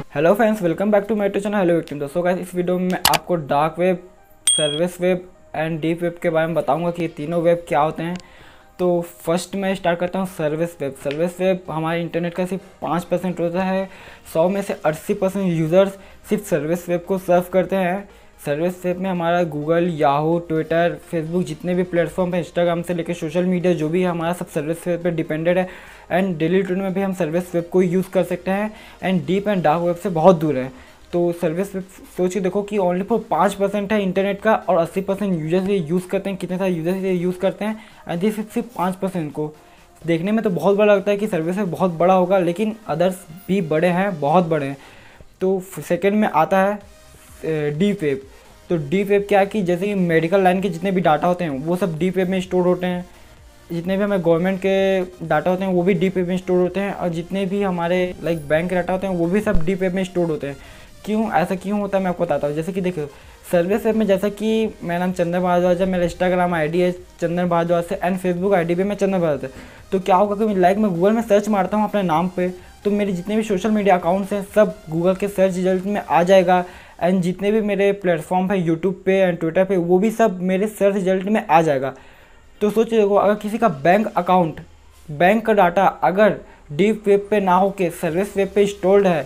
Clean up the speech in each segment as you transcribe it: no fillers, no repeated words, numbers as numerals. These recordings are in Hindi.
Hello friends, welcome back to my YouTube channel. Hello victim. दोस्तों गाइस, इस वीडियो में मैं आपको dark web, service web and deep web के बारे में बताऊंगा कि ये तीनों वेब क्या होते हैं। तो फर्स्ट मैं स्टार्ट करता हूँ सर्विस वेब। सर्विस वेब हमारे इंटरनेट का सिर्फ 5% होता है। 100 में से 80% यूज़र्स सिर्फ सर्विस वेब को सर्व करते हैं। सर्विस वेब में हमारा गूगल, याहू, ट्विटर, फेसबुक, जितने भी प्लेटफॉर्म है, इंस्टाग्राम से लेकर सोशल मीडिया जो भी है, हमारा सब सर्विस वेब पे डिपेंडेड है। एंड डेली रूटीन में भी हम सर्विस वेब को यूज़ कर सकते हैं। And deep and dark web से बहुत दूर है। तो सर्विस वेब सोच के देखो कि ओनली फॉर 5% है इंटरनेट का और 80% यूजर्स ये यूज़ करते हैं। कितने सारे यूजर्स ये यूज़ करते हैं एंड दिस सिर्फ 5% को देखने में तो बहुत बड़ा लगता है कि सर्विस वेब बहुत बड़ा होगा, लेकिन अदर्स भी बड़े हैं, बहुत बड़े हैं। तो सेकेंड में आता है डीप वेब। तो डीप वेब क्या है कि जैसे कि मेडिकल लाइन के जितने भी डाटा होते हैं वो सब डीप वेब में स्टोर होते हैं। जितने भी हमें गवर्नमेंट के डाटा होते हैं वो भी डीप वेब में स्टोर होते हैं। और जितने भी हमारे लाइक बैंक के डाटा होते हैं वो भी सब डीप वेब में स्टोर होते हैं। क्यों ऐसा क्यों होता है मैं आपको बताता हूँ। जैसे कि देखो, सर्विस वेब में जैसा कि मेरा नाम चंदन भारद्वाज है, मेरा इंस्टाग्राम आईडी है चंदन भारद्वाज से एंड फेसबुक आईडी भी मैं चंदन भारद्वाज है। तो क्या होगा कि लाइक मैं गूगल में सर्च मारता हूँ अपने नाम पे, तो मेरे जितने भी सोशल मीडिया अकाउंट्स हैं सब गूगल के सर्च रिजल्ट में आ जाएगा। एंड जितने भी मेरे प्लेटफॉर्म है यूट्यूब पे एंड ट्विटर पे, वो भी सब मेरे सर्च रिजल्ट में आ जाएगा। तो सोचिए देखो, अगर किसी का बैंक अकाउंट, बैंक का डाटा अगर डीप वेब पे ना हो के सर्विस वेब पे स्टोर्ड है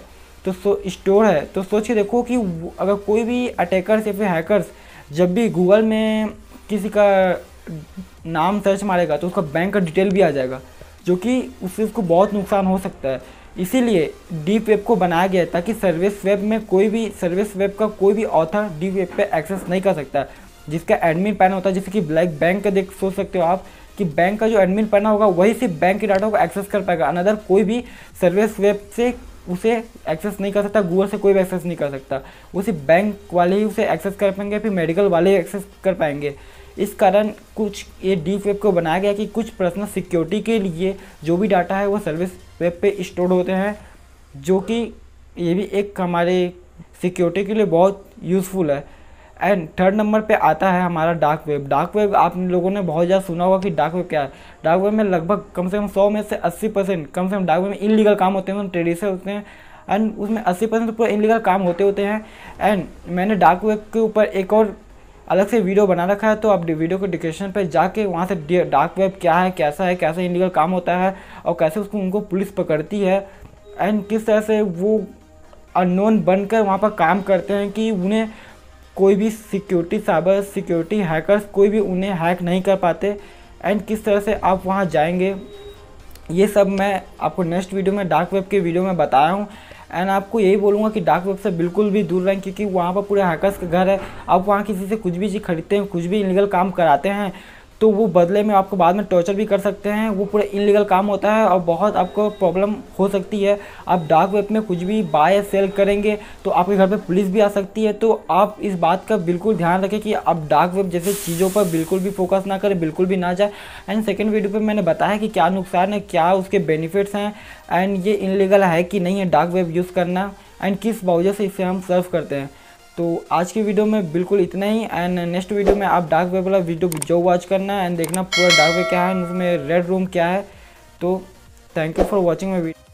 तो सोचिए देखो कि अगर कोई भी अटैकर्स या फिर हैकर्स जब भी गूगल में किसी का नाम सर्च मारेगा तो उसका बैंक का डिटेल भी आ जाएगा, जो कि उससे उसको बहुत नुकसान हो सकता है। इसीलिए डीप वेब को बनाया गया है ताकि सर्विस वेब का कोई भी ऑथर डीप वेब पे एक्सेस नहीं कर सकता। जिसका एडमिन पैनल होता है, जैसे कि ब्लैक बैंक का देख सोच सकते हो आप कि बैंक का जो एडमिन पैनल होगा वही सिर्फ बैंक के डाटा को एक्सेस कर पाएगा। अनदर कोई भी सर्विस वेब से उसे एक्सेस नहीं कर सकता, गूगल से कोई भी एक्सेस नहीं कर सकता। वो सिर्फ बैंक वाले ही उसे एक्सेस कर पाएंगे, फिर मेडिकल वाले ही एक्सेस कर पाएंगे। इस कारण कुछ ये डीप वेब को बनाया गया कि कुछ पर्सनल सिक्योरिटी के लिए जो भी डाटा है वो सर्विस वेब पे स्टोर होते हैं, जो कि ये भी एक हमारे सिक्योरिटी के लिए बहुत यूज़फुल है। एंड थर्ड नंबर पे आता है हमारा डार्क वेब। डार्क वेब आप लोगों ने बहुत ज़्यादा सुना होगा कि डार्क वेब क्या है। डार्क वेब में लगभग कम से कम 100 में से 80% कम से कम डार्क वेब में इलीगल काम होते हैं, ट्रेडिशनल होते हैं। एंड उसमें 80% तो पूरा इलीगल काम होते हैं। एंड मैंने डार्क वेब के ऊपर एक और अलग से वीडियो बना रखा है, तो आप वीडियो को डिस्क्रिप्शन पे जाके वहाँ से डार्क वेब क्या है, कैसा इलीगल काम होता है और कैसे उनको पुलिस पकड़ती है एंड किस तरह से वो अननोन बनकर वहाँ पर काम करते हैं कि उन्हें कोई भी साइबर सिक्योरिटी हैकर्स कोई भी उन्हें हैक नहीं कर पाते। एंड किस तरह से आप वहाँ जाएंगे, ये सब मैं आपको नेक्स्ट वीडियो में डार्क वेब के वीडियो में बताया हूँ। एंड आपको यही बोलूँगा कि डार्क वेब से बिल्कुल भी दूर रहें, क्योंकि वहाँ पर पूरे हैकर्स का घर है। आप वहाँ किसी से कुछ भी चीज़ खरीदते हैं, कुछ भी इलीगल काम कराते हैं, तो वो बदले में आपको बाद में टॉर्चर भी कर सकते हैं। वो पूरा इलीगल काम होता है और बहुत आपको प्रॉब्लम हो सकती है। आप डार्क वेब में कुछ भी बाय सेल करेंगे तो आपके घर पे पुलिस भी आ सकती है। तो आप इस बात का बिल्कुल ध्यान रखें कि आप डार्क वेब जैसे चीज़ों पर बिल्कुल भी फोकस ना करें, बिल्कुल भी ना जाए। एंड सेकेंड वीडियो पर मैंने बताया कि क्या नुकसान है, क्या उसके बेनिफिट्स हैं एंड ये इलीगल है कि नहीं है डार्क वेब यूज़ करना, एंड किस वजह से इसे हम सर्व करते हैं। तो आज की वीडियो में बिल्कुल इतना ही। एंड नेक्स्ट वीडियो में आप डार्क वेब वाला वीडियो जो वॉच करना एंड देखना पूरा डार्क वेब क्या है, उसमें रेड रूम क्या है। तो thank you for watching my video.